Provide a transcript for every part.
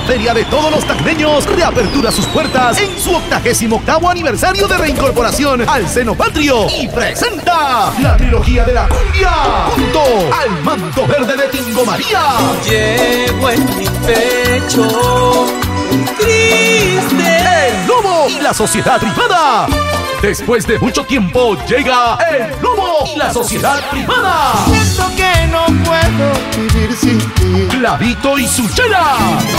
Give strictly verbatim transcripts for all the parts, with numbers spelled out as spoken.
feria de todos los tacneños reapertura sus puertas en su octagésimo octavo aniversario de reincorporación al seno patrio y presenta la trilogía de la cumbia junto al manto verde de Tingo María. Llevo en mi pecho triste El Lobo y la Sociedad Privada. Después de mucho tiempo llega El Lobo y la Sociedad Privada. Siento que no puedo vivir sin ti. Clavito y su chela.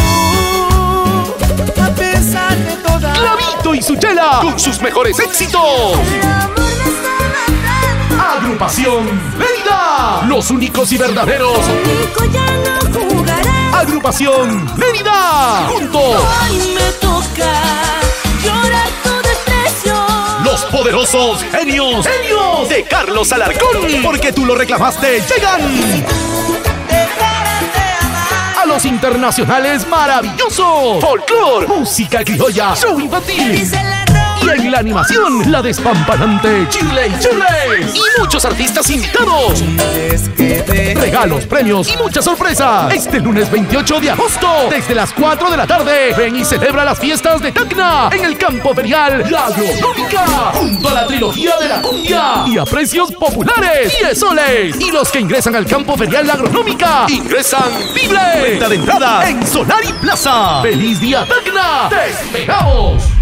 Tú, a pesar de toda Clavito y su chela con sus mejores éxitos. el amor me está matando. Agrupación Mérida, los únicos y verdaderos. Conmigo ya no jugarás. Agrupación Mérida, junto Hoy me toca llorar tu desprecio. los poderosos genios, genios de Carlos Alarcón, porque tú lo reclamaste, llegan Dejarás de amar. a los internacionales maravillosos. Folclor, música criolla, show infantil. Dice la ropa. Y en la animación, la despampanante Chile y Chile. Y muchos artistas invitados. es que de Regalos, premios y muchas sorpresas. Este lunes veintiocho de agosto, desde las cuatro de la tarde, ven y celebra las fiestas de Tacna en el campo ferial La Agronómica, junto a la trilogía de la cumbia y a precios populares, diez soles. Y los que ingresan al campo ferial La Agronómica ingresan libre. Venta de entrada en Solari Plaza. ¡Feliz día, Tacna! ¡Despegamos!